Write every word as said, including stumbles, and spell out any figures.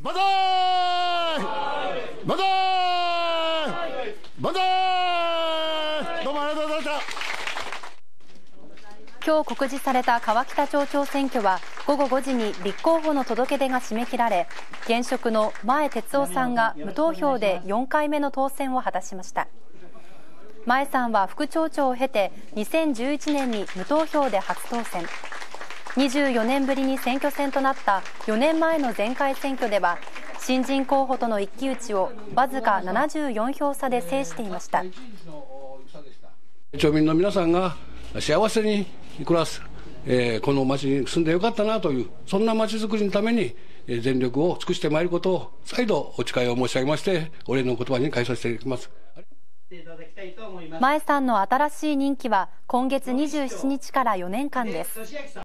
万歳万歳万歳。どうもありがとうございました。 今日告示された川北町長選挙はごごごじに立候補の届け出が締め切られ、現職の前哲夫さんが無投票でよんかいめの当選を果たしました。前さんは副町長を経てにせんじゅういちねんに無投票で初当選。にじゅうよねんぶりに選挙戦となったよねんまえの前回選挙では、新人候補との一騎打ちをわずかななじゅうよんひょうさで制していました。 町民の皆さんが幸せに暮らす、えー、この町に住んでよかったなという、そんな町づくりのために全力を尽くしてまいることを再度お誓いを申し上げまして、お礼の言葉に返させていただきます。 前さんの新しい任期は今月にじゅうしちにちからよねんかんです。